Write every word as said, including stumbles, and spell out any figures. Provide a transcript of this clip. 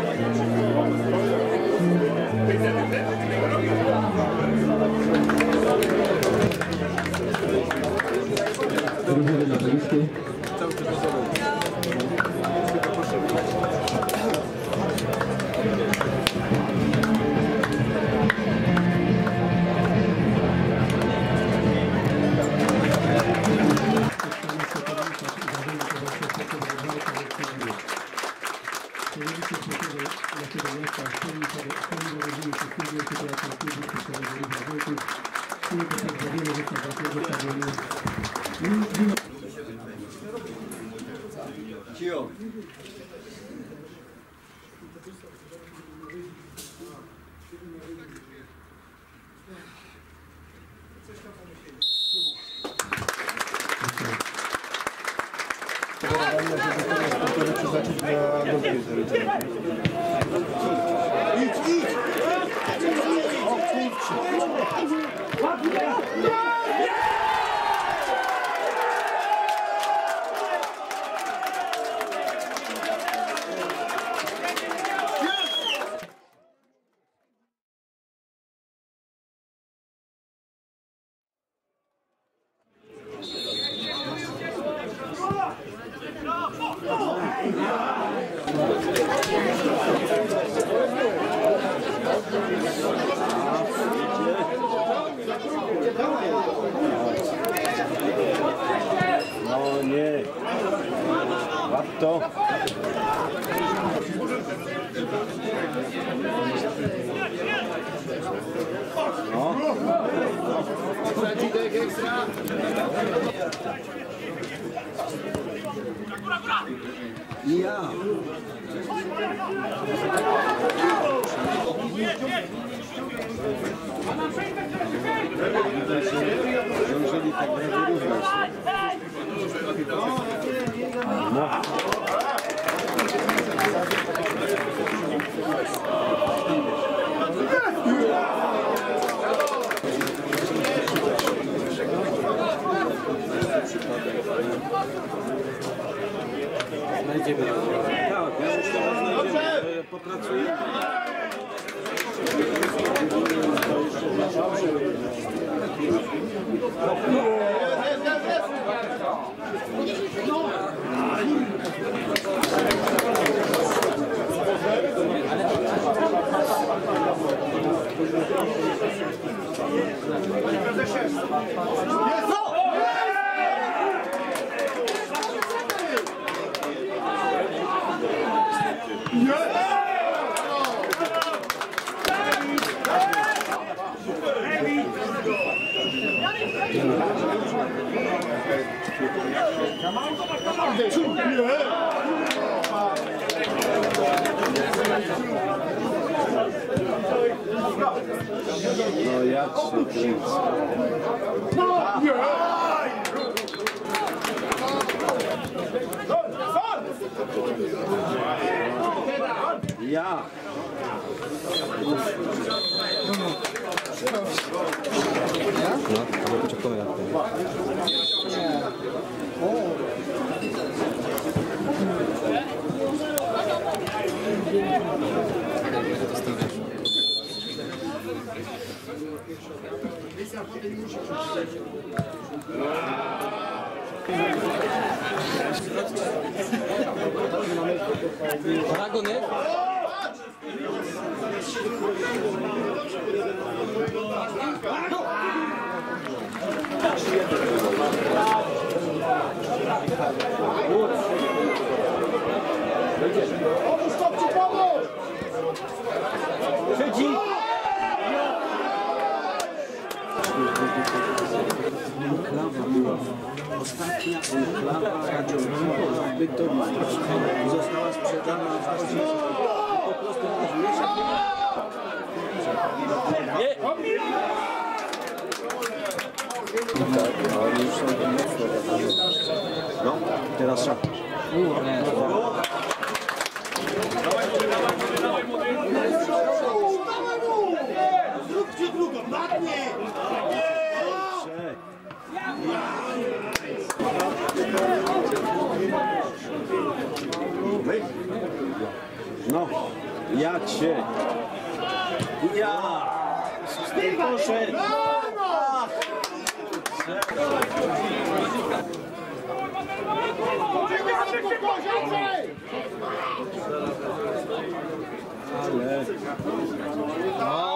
Drużyny na boisku. Cio. Idź, idź! O kurczę! No nie. Warto. No. Ja. Zdążyli tak razy równać. No. Znajdziemy. Tak, ja myślę, że znajdziemy. Popracujemy. No jak się kręci. Ja. No, ale poczekamy jak to. Dragony? Pomóż, stopcie, pomóż! Siedzi! Enklawa była ostatnia enklawa radziowa w Bytomiu. Została sprzedana w Polsce. Po prostu okazuje się, Nie! Tak, ale już są to mocno. No, teraz szaf. Zróbcie drugą, ładnie! No. Jak się? Ja! Poszedł! Ach! Ale...